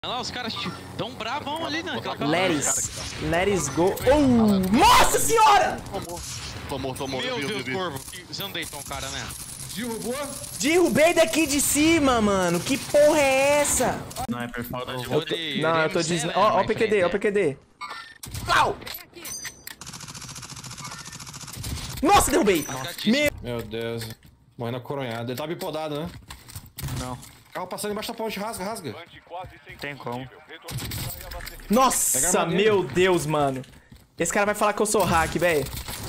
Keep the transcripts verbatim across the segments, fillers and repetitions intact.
Olha lá, os caras tão bravão ali, né? Let's, let's go. Oh, nossa senhora! Tomou, tomou, tomou. Meu Deus, Corvo. Você não deitou um cara, né? Derrubou? Derrubei daqui de cima, mano. Que porra é essa? Não, é perfeito. Eu tô... Não, eu tô dizendo. Ó, ó o P Q D, ó o P Q D. Pau! Nossa, derrubei! Meu... Meu Deus. Morrendo coronhado. Ele tá bipodado, né? Não. Carro passando embaixo da ponte, rasga, rasga. Tem como. Nossa, meu Deus, mano. Esse cara vai falar que eu sou hack, velho.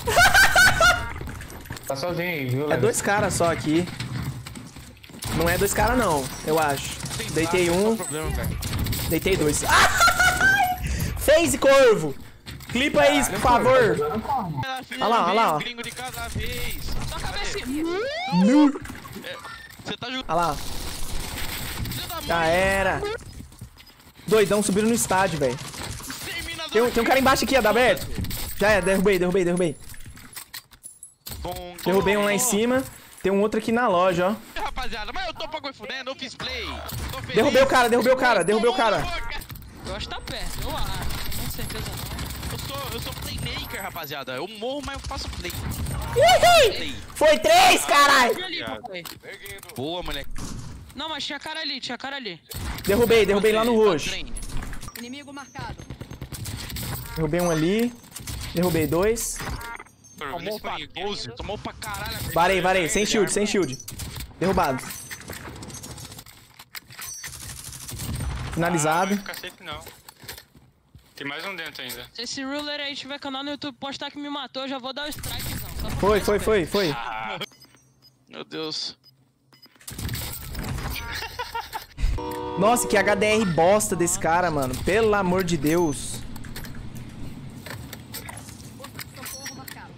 Tá sozinho aí, viu, É Leandro? dois caras só aqui. Não é dois caras, não, eu acho. Deitei um. Deitei dois. Phase, Corvo! Clipa isso, por favor. Olha lá, olha lá, ó. Gringo de cada vez. Só cabeça. Nu. Você tá jogando. Olha lá. Já era. Doidão subindo no estádio, velho. Tem, um- tem um cara embaixo aqui, ó, tá aberto. Já é, derrubei, derrubei, derrubei. Derrubei um lá em cima. Tem um outro aqui na loja, ó. Rapaziada, mas eu tô pra fudendo, eu fiz play. Tô feliz. Derrubei o cara, derrubei o cara, derrubei o cara. Eu acho que tá perto, eu acho. Não tenho certeza não. Eu sou, eu sou playmaker, rapaziada. Eu morro, mas eu faço play. Ih, foi três, caralho. Ali, papai. Boa, moleque. Não, mas tinha cara ali, tinha cara ali. Derrubei, derrubei lá no roxo. Inimigo marcado. Derrubei um ali. Derrubei dois. Tomou pra doze, tomou pra caralho. Varei, varei. Sem shield, sem shield. Derrubado. Finalizado. Ah, não vai ficar safe, não. Tem mais um dentro ainda. Se esse ruler aí tiver canal no YouTube postar que me matou, eu já vou dar o strikezão. Só pra Foi, ficar foi, esperto. foi, foi. Ah, Meu Deus. Nossa, que H D R bosta desse cara, mano. Pelo amor de Deus. Socorro marcado.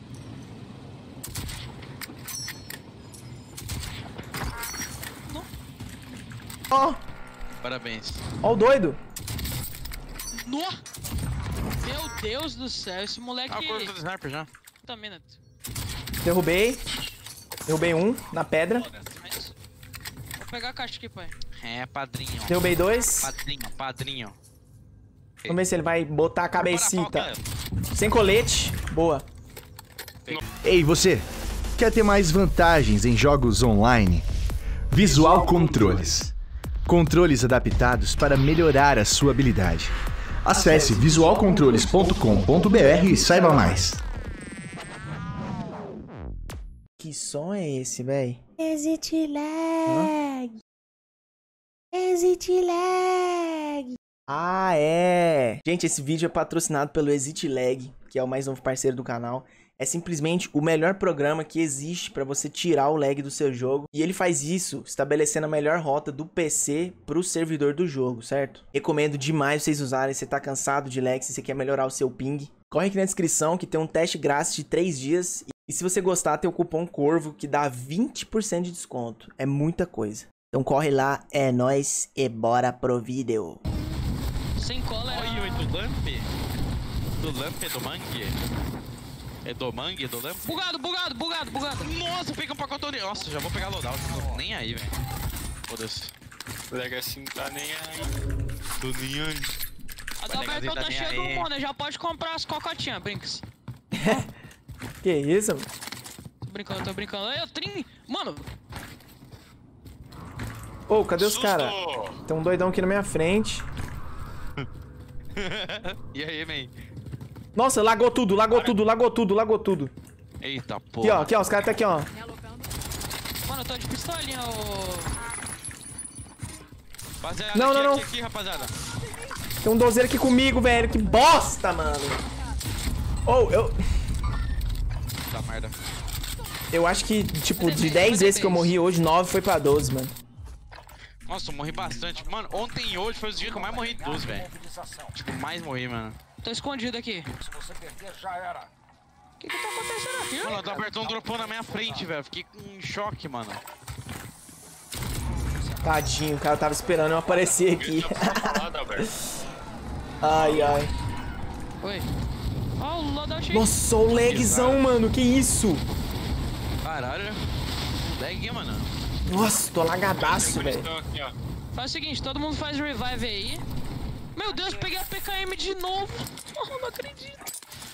Ó, Parabéns. ó o doido. No! Meu Deus do céu, esse moleque... Ah, o corpo do sniper já. Também, né? Derrubei. Derrubei um na pedra. Mas- Vou pegar a caixa aqui, pai. É, padrinho. Derrubei dois. Padrinho, padrinho. Vamos ver se ele vai botar a cabecita. Para a pau, Sem colete. Boa. Ei, você! Quer ter mais vantagens em jogos online? Visual Controles. Controles adaptados para melhorar a sua habilidade. Acesse visual controles ponto com ponto br e saiba mais. Que som é esse, véi? Exit lag. Exit lag. Ah, é! Gente, esse vídeo é patrocinado pelo Exit Lag, que é o mais novo parceiro do canal. É simplesmente o melhor programa que existe para você tirar o lag do seu jogo. E ele faz isso estabelecendo a melhor rota do P C pro servidor do jogo, certo? Recomendo demais vocês usarem se você tá cansado de lag, se você quer melhorar o seu ping. Corre aqui na descrição que tem um teste grátis de três dias. E se você gostar, tem o cupom CORVO que dá vinte por cento de desconto. É muita coisa. Então corre lá, é nóis e bora pro vídeo. Sem cola é... Oi, oi, do Lamp? Do Lamp é do Mangue? É do Mangue, do Lamp? Bugado, bugado, bugado, bugado. Nossa, peguei um pacotão. Nossa, já vou pegar loadout. Tô nem aí, velho. Foda-se. o Legacy não tá nem aí. Tô nem aí. A Vai, Dalbertão tá Legacy, cheia tá do nem aí. Mona, já pode comprar as cocotinhas, Brinks. Que isso? Tô brincando, tô brincando. Aí, eu trim... Mano, Ô, cadê os Susto! caras? Tem um doidão aqui na minha frente. E aí, man? Nossa, lagou tudo, lagou tudo, lagou tudo, lagou tudo. Eita, Aqui, porra. ó, aqui, ó, os caras tá aqui, ó. mano, eu tô de pistolinha, ô... Rapaziada, Não, aqui, não, não. aqui, aqui, rapaziada. Tem um dozeiro aqui comigo, velho. Que bosta, mano. Ou, eu... Tá merda. Eu acho que, tipo, de dez vezes que eu morri hoje, nove foi pra doze, mano. Nossa, eu morri bastante. Mano, ontem e hoje foi os dias que eu mais morri de doze, velho. Tipo, mais morri, mano. Tô escondido aqui. O que que tá acontecendo aqui? Mano, o Dalbertão dropou na minha frente, velho. Fiquei com choque, mano. Tadinho, o cara tava esperando eu aparecer aqui. Lá, Dalberto. Ai, ai. Oi. Ó, o loadout aí. Nossa, o lagzão, mano. Que isso? Caralho. Lag, mano. Nossa, tô lagadaço, velho. Estão aqui, ó. Faz o seguinte, todo mundo faz revive aí. Meu Deus, peguei a P K M de novo. Oh, não acredito.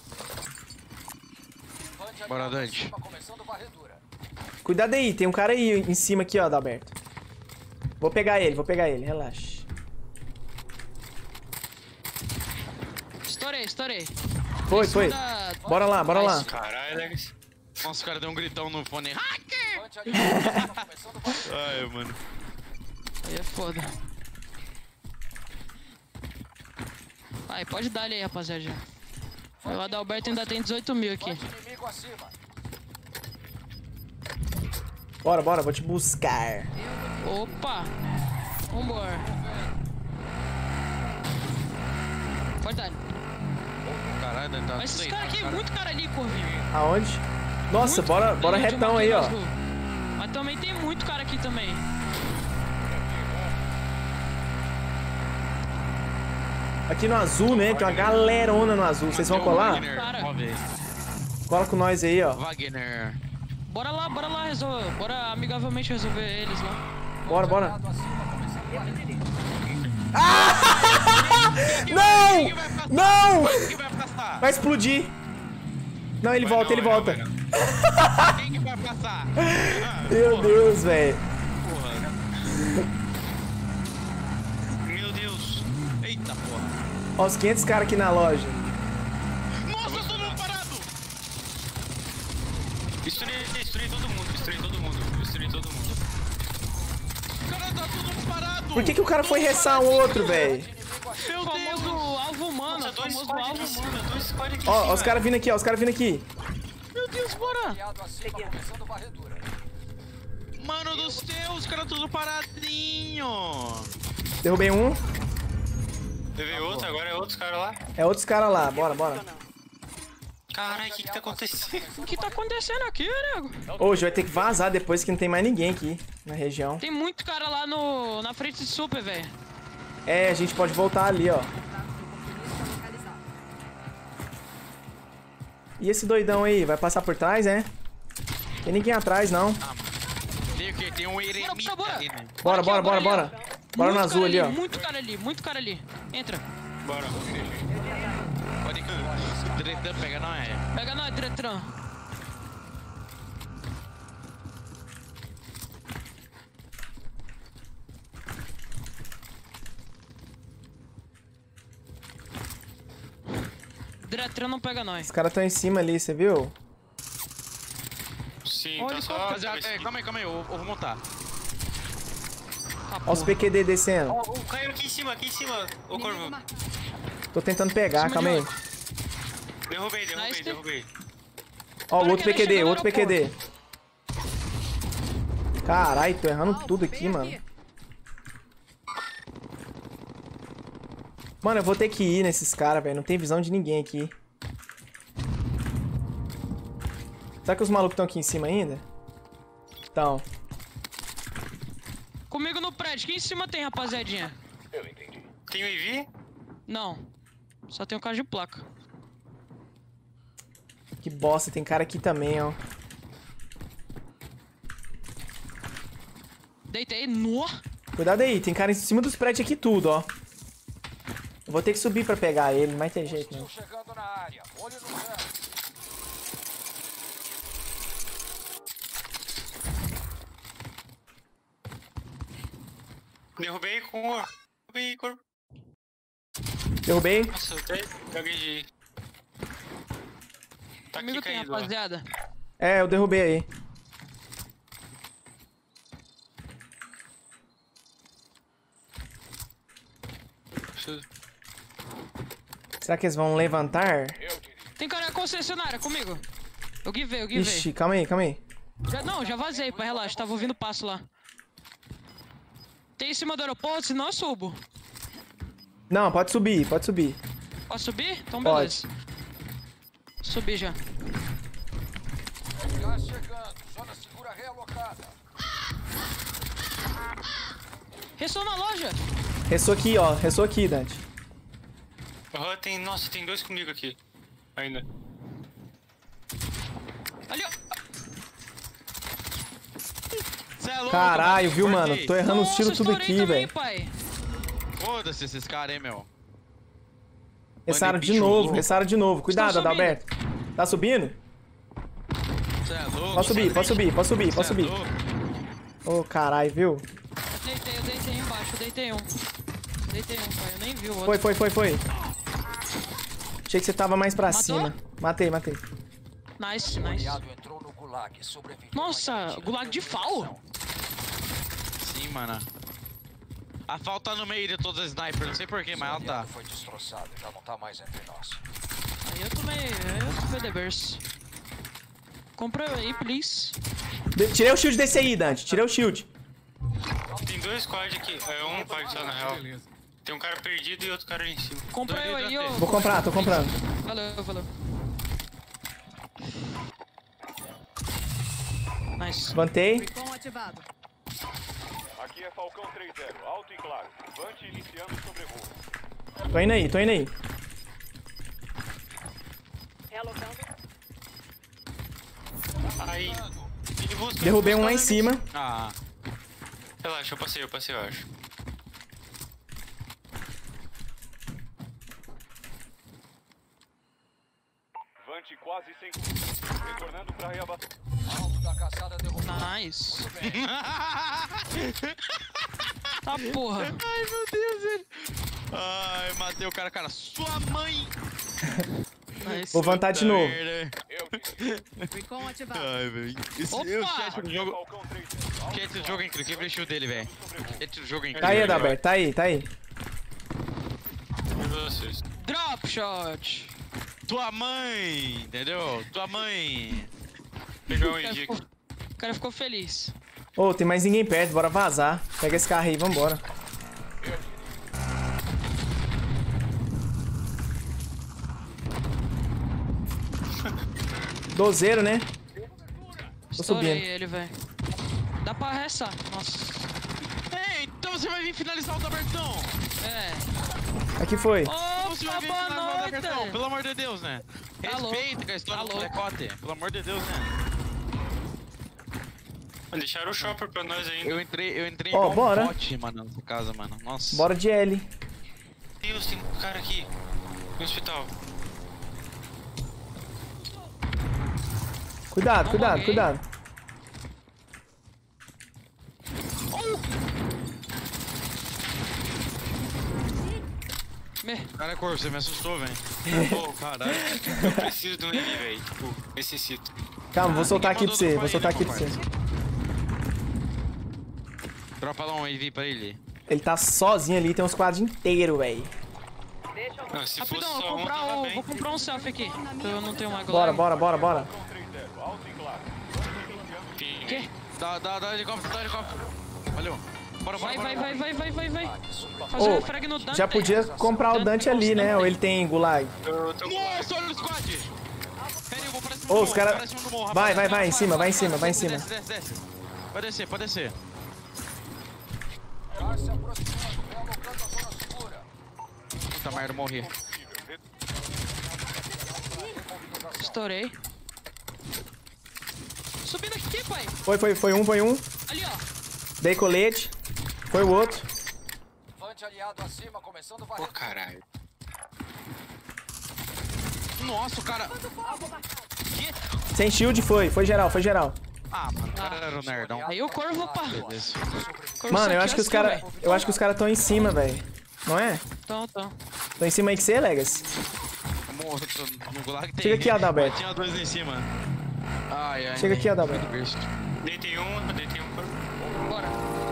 Bora, Dante. Cuidado aí, tem um cara aí em cima aqui, ó, Adalberto. Vou pegar ele, vou pegar ele, relaxa. Estourei, estourei. Foi, foi. Da... Bora lá, bora lá. Caralho, Legacy. Nossa, o cara deu um gritão no fone. Hacker! Ai, mano. Aí é foda. Vai, pode dar ali aí, rapaziada. O Adalberto ainda tem dezoito mil aqui. Bora, bora, vou te buscar. Opa! Vambora. Pode dar. Caralho, Dante tá Mas esses tudo caras aqui, deitado, muito cara ali, Corvinho. Aonde? Nossa, Muito bora, cara bora ali de retão aí, ó. Marquinhos Azul. Mas também tem muito cara aqui também. Aqui no azul, né? Tem uma galerona no azul. Vocês vão colar? Wagner, Cara. uma vez. Cola com nós aí, ó. Wagner. Bora lá, bora lá resolver. Bora amigavelmente resolver eles lá. Bora, bora. Não! Quem que vai passar? Não! Quem que vai passar? Vai explodir. Não, ele Vai volta, não, ele vai não, volta. vai não. Quem que vai passar? Ah, Meu porra, Deus, velho. porra. Meu Deus. Eita porra. Ó, os quinhentos caras aqui na loja. Nossa, todo mundo parado. Destruí, destruí todo mundo, destruí todo mundo, destruí todo mundo. Cara, tá todo mundo parado. Por que, que o cara foi ressar o outro, velho? Meu O famoso Deus. alvo humano, Nossa, o dois famoso squad alvo aqui em humano. cima, dois squad aqui em Ó, cima. ó, os caras vindo aqui, ó, os caras vindo aqui. Meu Deus, bora. Mano dos teus, os caras tudo paradinho. Derrubei um. Teve outro, agora é outros caras lá. É outros caras lá, bora, bora. Caralho, o que que tá acontecendo? O que tá acontecendo aqui, nego? Hoje vai ter que vazar depois que não tem mais ninguém aqui na região. Tem muito cara lá no, na frente de super, velho. É, a gente pode voltar ali, ó. E esse doidão aí, vai passar por trás, né? Tem ninguém atrás, não. Tem o quê? Tem um eremita bora. ali, né? Bora, aqui, bora, ó, bora, ali, bora. ó. Bora no Muito azul cara ali, ó. Muito cara ali, muito cara ali. Entra. Bora. Pode que tretando pega, não é? Pega nós, Tretran. Tretran não pega nós. Os caras estão em cima ali, você viu? Sim, Olha tá o só... Rapaziada, é, calma aí, calma aí, eu, eu vou montar. Ah, Ó os porra. P Q D descendo. Ó, oh, caiu aqui em cima, aqui em cima. Ô, Corvo. Tô tentando pegar, Cima calma de aí. onde? Derrubei, derrubei, Nice. derrubei. Ó, o Para outro que ele P Q D, chegou outro no P Q D. Caralho, tô errando tudo aqui, mano. Mano, eu vou ter que ir nesses caras, velho. Não tem visão de ninguém aqui. Será que os malucos estão aqui em cima ainda? Então. Comigo no prédio. Aqui em cima tem, rapaziadinha. Tem o I V? Não. Só tem o carro de placa. Que bosta, tem cara aqui também, ó. Deitei. No. Cuidado aí, tem cara em cima dos prédios aqui tudo, ó. Eu vou ter que subir pra pegar ele, não vai ter jeito, não. Derrubei com o... Derrubei, Corvo. Derrubei. Nossa, eu até gaguejei. Tá aqui Comigo tem, caído, ó. rapaziada. É, eu derrubei aí. Será que eles vão levantar? Tem cara na concessionária comigo. Eu guivei, eu guivei. Ixi, calma aí, calma aí. Já, não, já vazei, pá, relaxa. Tava ouvindo passo lá. Tem em cima do aeroporto, senão eu subo. Não, pode subir, pode subir. Posso subir? Então Pode. beleza. Subi já. Ressou na loja. Ressou aqui, ó. Ressou aqui, Dante. Aham, tem... Nossa, tem dois comigo aqui. Ainda. Ali, ó. Cê é louco, Caralho, mano, viu, mano? cortei. Tô errando os Nossa, tiros tudo estourei aqui, também, velho. pai. Foda-se esses caras aí, meu. Ressaram de bicho novo, louco. ressaram de novo. Cuidado, Estão subindo. Adalberto. Tá subindo? Cê é louco, Pode subir, pode subir, pode subir, cê pode é subir. louco. Ô, caralho, viu? Eu deitei, eu deitei embaixo, eu deitei um. Deitei um, pai, eu nem vi o outro. Foi, foi, foi, foi. Achei que você tava mais pra Matou? cima. Matei, matei. Nice, nice. Nossa, gulag de fal? Sim, mano. A falta tá no meio de todas as snipers, não sei porquê, mas ela tá. Aí eu tomei, eu tomei the burst. Compra aí, please. De- Tirei o shield desse aí, Dante. Tirei o shield. Tem dois squads aqui. É um squad só, na real. Tem um cara perdido e outro cara ali em cima. Compra eu aí, ô. Vou comprar, tô comprando. Valeu, valeu. Nice. Levantei. Recon ativado. Aqui é Falcão três zero, alto e claro. Vante iniciando o sobrevoo. Tô indo aí, tô indo aí. Relocando. Aí. Ele busca. Derrubei um busca lá em ele. cima. Ah, Relaxa, eu passei, eu passei, eu acho. Vante quase sem custo. Retornando para reabater. Nice. Tá porra. ai meu Deus, velho. Ai, matei o cara, cara. Sua mãe! Nice. Vou levantar de novo. Merda. Recon ativado. Ai, velho. Esse Opa! o chat do jogo. Falcão três zero, O chat do jogo é incrível. Quebrei o shield dele, velho. O chat do jogo é Tá incrível. aí, Adalberto, tá aí, tá aí. E vocês? Drop shot. Tua mãe, entendeu? Tua mãe. Pegar um O cara I D ficou, aqui. o cara ficou feliz. Ô, tem mais ninguém perto, bora vazar. Pega esse carro aí, vambora. Dozeiro, né? Estourei subindo. ele, velho. Dá pra restar. Nossa. Ei, então você vai vir finalizar o Dabertão. É. Aqui foi. Opa, Você vai vir boa finalizar o Dabertão. noite. Pelo amor de Deus, né? Tá louco. Respeita com a história Tá do louco. molecote. Pelo amor de Deus, né? Deixaram o shopper pra nós ainda. Eu entrei, eu entrei Ó, igual bora. um bot, mano, nessa casa, mano. Nossa. Bora de L. Deus, tem um cara aqui. No hospital. Cuidado, Não cuidado, morri. cuidado. Me... Cara, cor, você me assustou, velho. Pô, caralho. Eu preciso de um I D, velho. Tipo, necessito. Calma, vou soltar aqui pra mandou você, do vou soltar aqui pai, pra né, você. Dropa lá um A V pra ele. Ele tá sozinho ali, tem um squad inteiro, velho. Não, se Rapidão, fosse vou só um, comprar, tava o, bem. vou comprar um selfie aqui. Que eu não tenho mais Bora, glória. bora, bora, bora. Falcão três zero, alto e claro. Enfim, Quê? Dá, dá, dá helicóptero, dá helicóptero. Valeu. Bora, bora, Vai, bora. vai, vai, vai, vai, vai, vai. Fazer Ô, um frag no Dante. já podia comprar o Dante ali, né? Ou ele tem gulag. eu tô com Nossa, olha o squad! Pera aí, eu vou pra cima Ô, do os morro, cara- pra cima do morro, Vai, rapaziada. vai, vai, em cima, vai em cima, vai em desce, cima. Desce, desce, desce. Pode descer, pode descer. Puta merda, eu morri. Estourei. Subindo aqui, pai. Foi, foi, foi um, foi um. Ali, ó. Dei colete. Foi o outro. Pô, caralho. Nossa, o cara... Sem shield foi, foi geral, foi geral. Ah, mano, o cara era o nerdão. Aí o corvo, pá. Beleza. Corvo Mano, eu só acho que os tinha caras. skill, Eu acho que os caras tão em cima, velho. Não é? velho. Então, então. Tão em cima aí que você, Legas? Morro, no gulag tem... Chega aqui, Adalberto. Tinha dois lá em cima. Ai, ai. Chega aqui, Adalberto. Deitei um, deitei um corpo. Bora.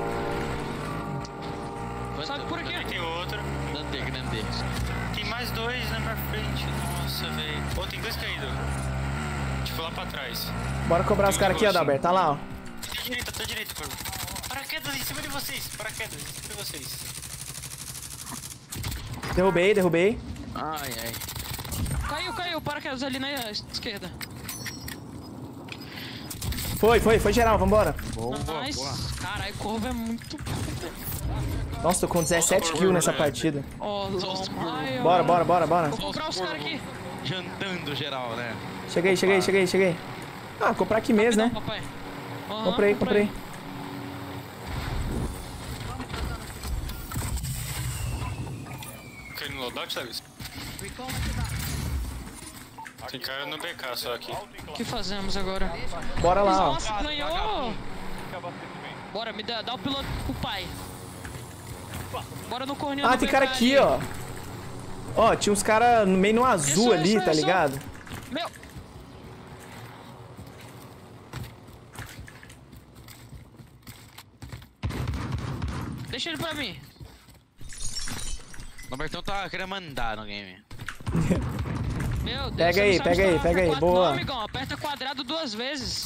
Sabe por aqui? Deitei outro. Grande, grande. Tem mais dois na minha frente. Nossa, velho. Pô, tem dois caídos. Tipo, lá pra trás. Bora cobrar os caras aqui, Adalberto. Tá lá, ó. Tá direita, tá direita, corpo. Paraquedas em cima de vocês. Paraquedas em cima de vocês. Derrubei, derrubei. Ai, ai. Caiu, caiu. Paraquedas ali na esquerda. Foi, foi, foi geral, vambora. Boa, boa, Nice. boa. Caralho, corvo é muito... Nossa, tô com dezessete kills nessa partida. Ó, oh, Bora, bora, bora, bora. Vou comprar os caras aqui. Jantando geral, né? Cheguei, cheguei, cheguei, cheguei. Ah, comprar aqui mesmo, né? Rapidão, papai. Aham, Comprei, comprei. Querendo loadout, Davis? Recon ativado. Tem cara no B K só aqui. O que fazemos agora? Bora lá, ó. Nossa, ganhou! Bora, me dá, dá o piloto pro pai. Bora no corninho Ah, do tem B K cara aqui, ali. ó. Ó, tinha uns caras no meio no azul Isso, ali, isso, tá isso. ligado? Meu! Deixa ele pra mim. O Robertão tá querendo mandar no game. Meu Deus, Pega você aí, não sabe pega aí, instalar pega aí, F quatro boa. Não, amigão, aperta quadrado duas vezes.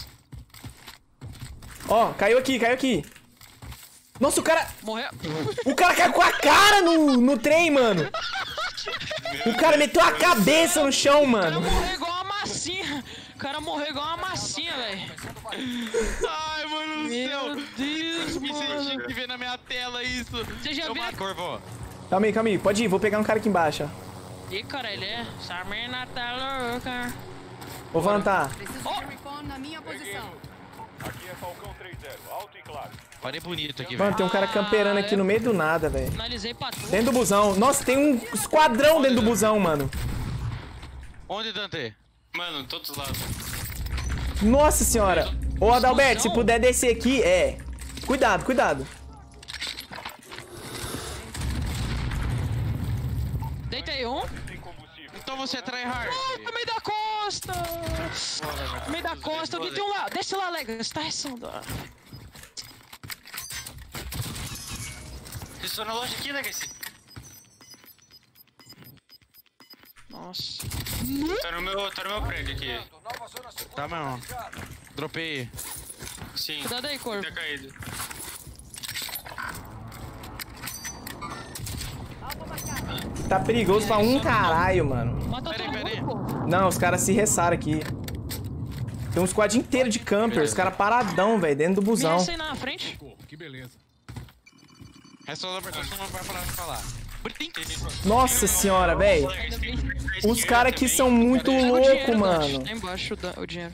Ó, caiu aqui, caiu aqui. Nossa, o cara... Morreu. O cara caiu com a cara no, no trem, mano. O cara meteu a cabeça no chão, O cara mano. morreu igual uma massinha. O cara morreu igual uma massinha, velho. Ai, mano do Meu céu. Deus, Me senti mano. que ver na minha tela isso. Você já Eu viu? mato, Corvo. Calma aí, calma aí. Pode ir, vou pegar um cara aqui embaixo, ó. Ih, cara, ele é. Essa menina tá louca. Vou levantar. Preciso de recon na minha posição. Aqui é Falcão três zero, alto e claro. Parei bonito aqui, Mano, velho. tem um cara camperando aqui no meio do nada, velho. Finalizei pra tudo. Dentro do busão. Nossa, tem um esquadrão dentro do busão, mano. Onde, Dante? Mano, todos os lados. Nossa senhora. Ô, Adalberto, se puder descer aqui, é. Cuidado, cuidado. Deitei um. Tem combustível. Então você é tryhard. Ai, no meio da costa. No meio da costa. Alguém tem um lá. Desce lá, Lega. Você tá ressando. Eles estão na loja aqui, né, Gassi? Nossa. Tá no meu, tá no meu prédio aqui. Tá, mesmo. Dropei. Sim. Cuidado aí, corpo. Tá caído. Tá perigoso pra um caralho, mano. Matou Pera aí, todo pera aí. mundo, pô. Não, os caras se ressaram aqui. Tem um squad inteiro de campers. Os caras paradão, velho, dentro do Me busão. ressei na frente. É só o Robertão que não vai parar de falar. Nossa senhora, velho. Os caras aqui são muito Pega o loucos, dinheiro, Dante. mano. Tá embaixo da- o dinheiro.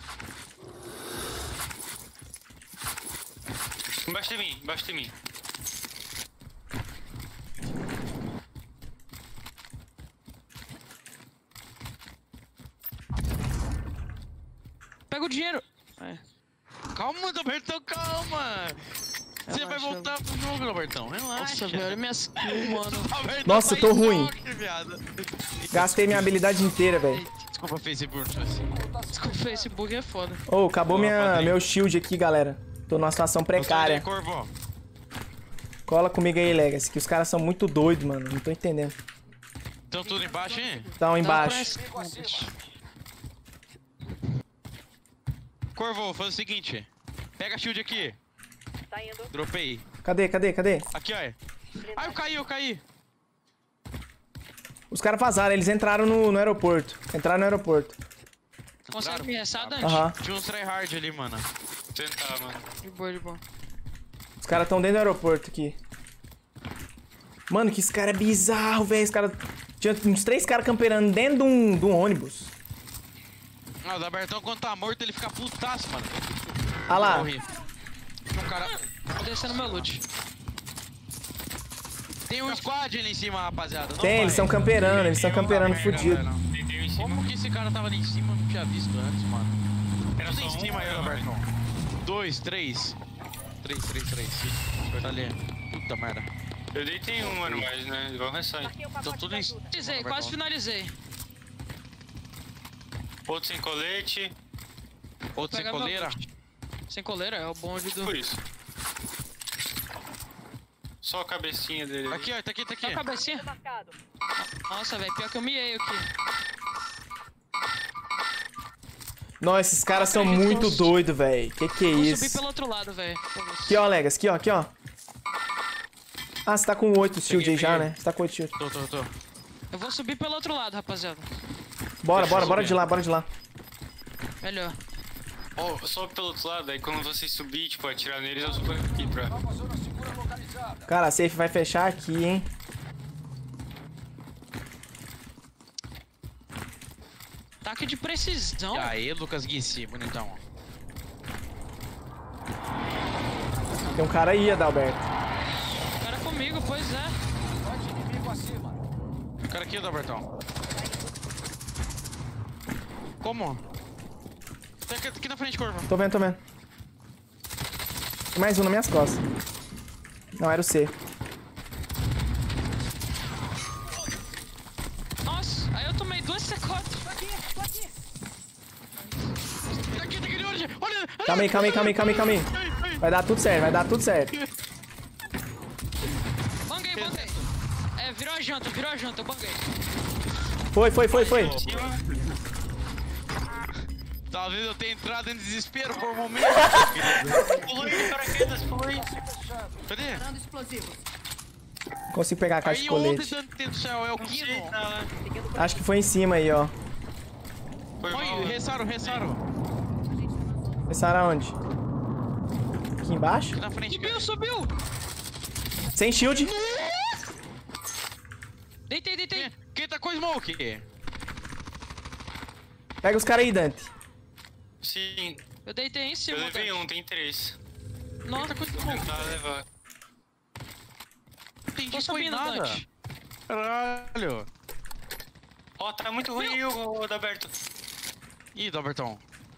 Embaixo de mim, embaixo de mim. Pega o dinheiro. É. Calma, Robertão, calma. Você vai Relaxa. voltar pro jogo, Robertão. Relaxa. Nossa, velho, olha minhas kills, mano. Robertão Nossa, tá tô em ruim. choque, viado. Gastei minha habilidade inteira, velho. Desculpa, Facebook. Desculpa, o Facebook é foda. Ô, acabou Boa, minha, padrinho. meu shield aqui, galera. Tô numa situação precária. Corvo. Cola comigo aí, Legacy, que os caras são muito doidos, mano. Não tô entendendo. Estão tudo embaixo, hein? Estão embaixo. Corvo, faz o seguinte. Pega a shield aqui. Tá indo. Dropei. Cadê, cadê, cadê? Aqui, ó. Ai, eu caí, eu caí. Os caras vazaram, eles entraram no, no aeroporto. Entraram no aeroporto. Consegue me ressar, Dante? Aham. Tinha uns tryhard ali, mano. Tentar, mano. De boa, de boa. Os caras estão dentro do aeroporto aqui. Mano, que esse cara é bizarro, velho. Esse cara... Tinha uns três caras camperando dentro de um, de um ônibus. Ah, o Dabertão, quando tá morto, ele fica putaço, mano. Ah lá. Morri. Tem um cara... Tô descendo meu loot. Tem um squad ali em cima, rapaziada. Não Tem, vai. eles estão camperando, eles estão camperando Merda, fudido. velho. Tem, tem um em cima. Como que esse cara tava ali em cima? Eu não tinha visto antes, mano. Era Tudo só em um, cima aí, era, Dabertão. Dois, três. Três, três, três. Tá ali. Puta merda. Eu deitei um, mano, mas, né? Eles vão ressar. Marquei o Tô pacote tudo de em... ajuda. Finalizei, quase finalizei. Outro sem colete. Outro sem Pega meu coleira. loot. Sem coleira, é o bonde do... Por isso. Só a cabecinha dele. Aqui, ó. Tá aqui, tá Só a aqui. cabecinha? Marcado. Nossa, velho, pior que eu miei aqui. Nossa, esses caras são muito doidos, velho. Que que é Vou subir isso? pelo outro lado, velho. Aqui, ó, Legas. Aqui, ó, aqui, ó. Ah, você tá com oito shield aí já, peguei. né? Você tá com oito shield. Tô, tô, tô. Eu vou subir pelo outro lado, rapaziada. Bora, Deixa bora, eu bora subir. de lá, bora de lá. Melhor. Ó, sobe pelo outro lado, aí quando vocês subir, tipo, atirar neles, eu subo aqui pra... Cara, a safe vai fechar aqui, hein? Ataque de precisão. E aí, Lucas Guissi, bonitão. Tem um cara aí, Adalberto. Cara comigo, pois é. O cara aqui, Dabertão. Como? Tá aqui, aqui na frente, Corvo. Tô vendo, tô vendo. Tem mais um nas minhas costas. Não, era o C. Nossa, aí eu tomei duas secotes. Tá aqui, tá aqui de onde? Olha! Calma aí, calma aí, calma aí, calma aí, calma aí. Vai dar tudo certo, vai dar tudo certo. Banguei, banguei. É, virou a janta, virou a janta, eu banguei. Foi, foi, foi, foi. Talvez eu tenha entrado em desespero por um momento. Pulou de paraquedas, pulou aí. Cadê? Preparando explosivos. Consigo pegar a caixa Aí de ontem, colete. Dante do céu, é o Não sei, Kino. tá. Acho que foi em cima aí, ó. Foi mal. Oi, ressaram, ressaram. Começaram aonde? Aqui embaixo? Aqui na frente, Subiu, cara. subiu. Sem shield. Deitei, deitei. Quem tá com smoke? Pega os caras aí, Dante. Sim, Eu deitei em cima. eu levei Dante. um, tem três. Nossa, Vou tentar levar. Entendi, tô foi subindo, nada. Dante. Caralho. Ó, tá muito ruim o o Daberto. Ih, Dalbertão.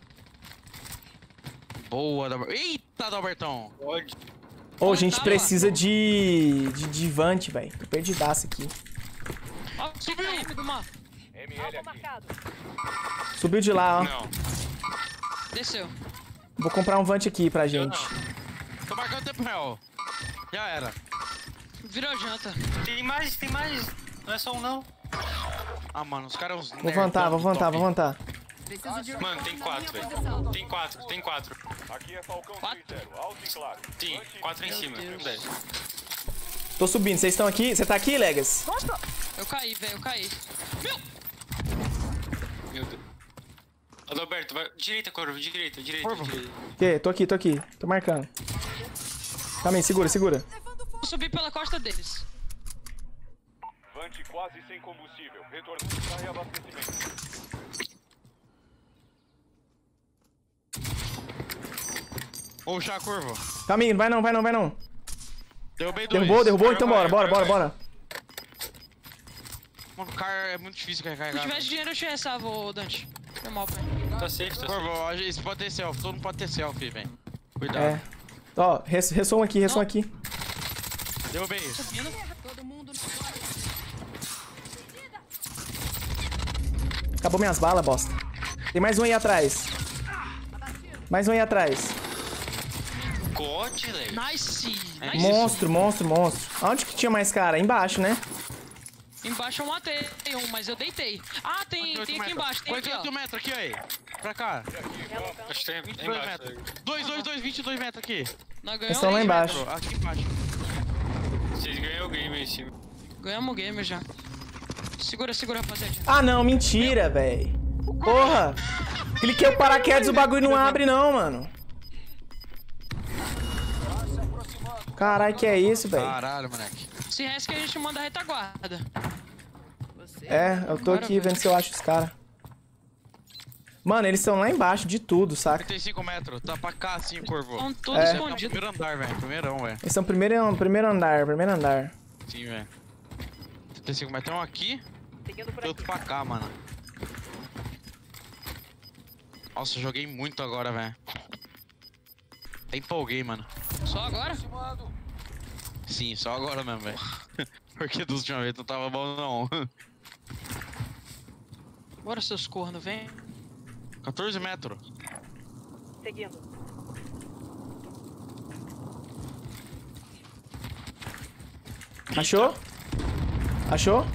Boa, Dalbertão. Eita, Dalbertão. Pode. Ô, a gente tá, precisa de... de divante, velho. Tô perdidaço aqui. Ó, subiu. M do mar. M L aqui. Subiu de lá, ó. Não. Desceu. Vou comprar um vante aqui pra gente. Tô marcando tempo real. Já era. Virou janta. Tem mais, tem mais. Não é só um não. Ah, mano, os caras... Vou vantar, vou vantar, vou vantar. Preciso de Mano, tem recon na quatro, minha velho. posição. Tem quatro, tem quatro. Aqui é Falcão Quatro? três zero, alto e claro. Sim, quatro em cima. Velho. Tô subindo. Vocês estão aqui? Você tá aqui, Legas? Eu caí, velho, eu caí. Meu! Meu Deus. Adalberto, vai. Direita, Corvo, direita, direita, Corvo. direita. Que? Tô aqui, tô aqui. Tô marcando. Calma aí, segura, segura. Eu subi pela costa deles. Vante quase sem combustível. Retornando para reabastecimento. Ô, chá, Corvo. Calma aí, vai não, vai não, vai não. Derrubei dois. Derrubou, derrubou, então Vai, bora, bora, vai, bora, vai. bora. Mano, o cara é muito difícil de Se recarregar. tivesse dinheiro, eu te ressava, ô Dante. Foi mal, pai. Tá safe, tá safe. Corvo, esse pode ter selfie. Todo mundo pode ter selfie, velho. Cuidado. É. Ó, res, ressom aqui, ressom Não. aqui. Derrubei isso. Subindo. Todo mundo Acabou minhas balas, bosta. Tem mais um aí atrás. Mais um aí atrás. God, velho. Nice. Nice. Monstro, monstro, monstro. Aonde que tinha mais cara? Embaixo, né? Embaixo eu matei um, mas eu deitei. Ah, tem, tem aqui embaixo, tem aqui, ó. oito metros aqui, aí. Pra cá. Acho que tem vinte e tem dois embaixo. metros. dois, dois, dois, vinte e dois metros aqui. Nós Eles estão lá ganhamos, embaixo. Aqui embaixo. Vocês ganham o game aí em cima. ganhamos o game já. Segura, segura, rapaziada. Ah, não, mentira, velho. Porra. Cliquei o paraquedas e o bagulho não abre, não, mano. Caralho, que é isso, velho? Caralho, moleque. Se resta que a gente manda a retaguarda. É, eu tô aqui vendo se eu acho os caras. Mano, eles estão lá embaixo de tudo, saca? trinta e cinco metros. Tá pra cá, assim, Corvo. Estão todos É. É o escondidos. primeiro andar, velho. Primeirão, velho. Eles estão primeiro, primeiro andar, primeiro andar. Sim, velho. trinta e cinco metros. Tem um aqui. seguindo por Tem outro aqui. pra cá, mano. Nossa, eu joguei muito agora, velho. Até empolguei, mano. Só agora? Sim, só agora mesmo, velho. Porque dos última vez não tava bom, não. Bora, seus cornos, vem. quatorze metros. Seguindo. Achou? Achou?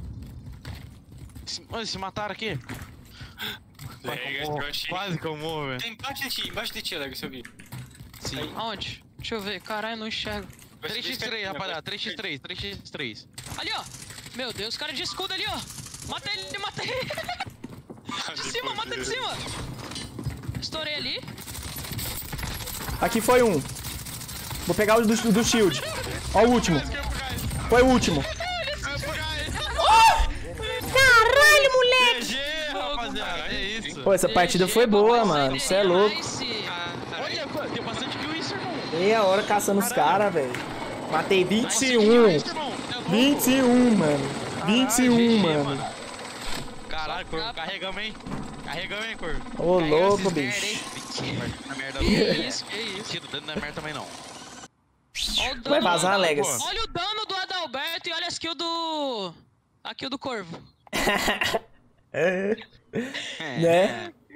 Se, olha, se mataram aqui. É, eu achei. Quase que eu morro, velho. Tem embaixo de ti, embaixo de ti, Alex, eu vi. Sim. Aonde? Deixa eu ver. Caralho, não enxergo. Vai ser três por três, rapaziada. três por três, três por três. Ali, ó. Meu Deus, cara de escudo ali, ó. Mata ele, mata ele. De cima, mata de cima. Estourei ali. Aqui foi um. Vou pegar o do, do shield. Ó o último. Foi o último. Caralho, moleque! G G, rapaziada. É isso. Pô, essa partida foi boa, mano. Você é louco. Olha, pô, tem bastante kill isso, irmão. Meia hora caçando os caras, velho. Matei vinte e Bastante kill um. isso, irmão. É louco. vinte e um, mano. vinte e um, G G, mano. Caralho, carregamos, hein? Carregamos, hein, Corvo? Ô, Carregamos louco, esses bicho. merda, hein? Mentira, na merda Que não. isso, que isso. Tira o dano da merda também não. Olha o dano Vai vazar, do- Legas. Olha o dano do Adalberto e olha as kills do... A kill do Corvo. É. É. Né?